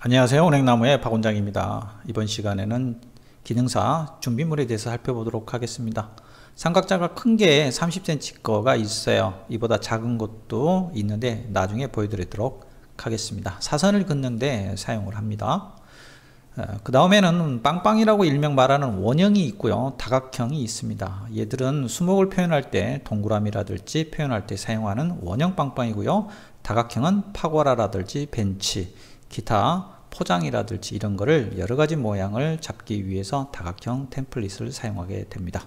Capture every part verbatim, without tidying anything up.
안녕하세요. 은행나무의 박원장입니다. 이번 시간에는 기능사 준비물에 대해서 살펴보도록 하겠습니다. 삼각자가 큰 게 삼십 센티미터 거가 있어요. 이보다 작은 것도 있는데 나중에 보여드리도록 하겠습니다. 사선을 긋는데 사용을 합니다. 그 다음에는 빵빵이라고 일명 말하는 원형이 있고요, 다각형이 있습니다. 얘들은 수목을 표현할 때 동그라미라든지 표현할 때 사용하는 원형 빵빵이고요, 다각형은 파고라라든지 벤치, 기타 포장이라든지 이런 거를 여러가지 모양을 잡기 위해서 다각형 템플릿을 사용하게 됩니다.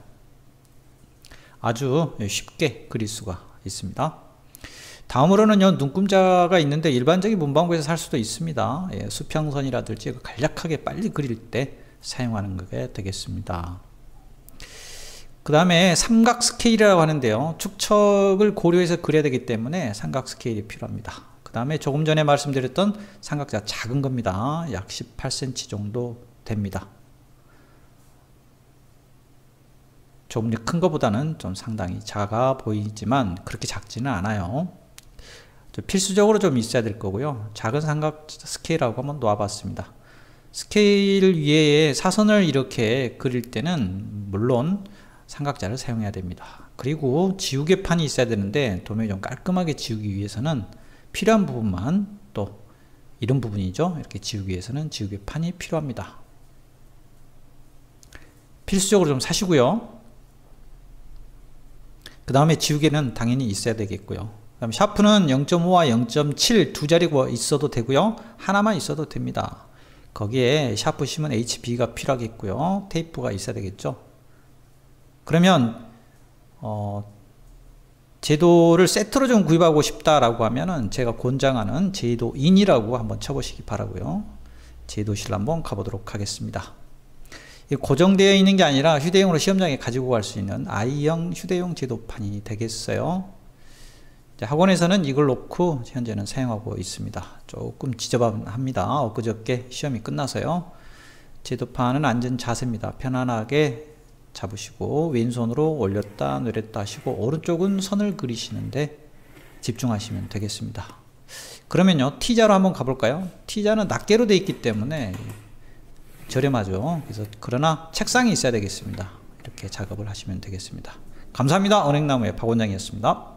아주 쉽게 그릴 수가 있습니다. 다음으로는요, 눈금자가 있는데 일반적인 문방구에서 살 수도 있습니다. 예, 수평선이라든지 간략하게 빨리 그릴 때 사용하는 게 되겠습니다. 그 다음에 삼각 스케일이라고 하는데요, 축척을 고려해서 그려야 되기 때문에 삼각 스케일이 필요합니다. 그 다음에 조금 전에 말씀드렸던 삼각자 작은 겁니다. 약 십팔 센티미터 정도 됩니다. 조금 큰 것보다는 좀 상당히 작아 보이지만 그렇게 작지는 않아요. 필수적으로 좀 있어야 될 거고요. 작은 삼각 스케일하고 한번 놓아봤습니다. 스케일 위에 사선을 이렇게 그릴 때는 물론 삼각자를 사용해야 됩니다. 그리고 지우개판이 있어야 되는데 도면이 좀 깔끔하게 지우기 위해서는 필요한 부분만, 또 이런 부분이죠, 이렇게 지우기 위해서는 지우개판이 필요합니다. 필수적으로 좀 사시고요. 그 다음에 지우개는 당연히 있어야 되겠고요. 그 다음에 샤프는 영 점 오와 영 점 칠 두 자리가 있어도 되고요, 하나만 있어도 됩니다. 거기에 샤프 심은 에이치비가 필요하겠고요, 테이프가 있어야 되겠죠. 그러면 어, 제도를 세트로 좀 구입하고 싶다라고 하면은 제가 권장하는 제도인이라고 한번 쳐보시기 바라고요. 제도실 한번 가보도록 하겠습니다. 고정되어 있는 게 아니라 휴대용으로 시험장에 가지고 갈 수 있는 아이형 휴대용 제도판이 되겠어요. 학원에서는 이걸 놓고 현재는 사용하고 있습니다. 조금 지저분합니다. 엊그저께 시험이 끝나서요. 제도판은 앉은 자세입니다. 편안하게 잡으시고 왼손으로 올렸다 내렸다 하시고 오른쪽은 선을 그리시는데 집중하시면 되겠습니다. 그러면요, T자로 한번 가볼까요? T자는 낱개로 되어 있기 때문에 저렴하죠. 그래서 그러나 책상이 있어야 되겠습니다. 이렇게 작업을 하시면 되겠습니다. 감사합니다. 은행나무의 박원장이었습니다.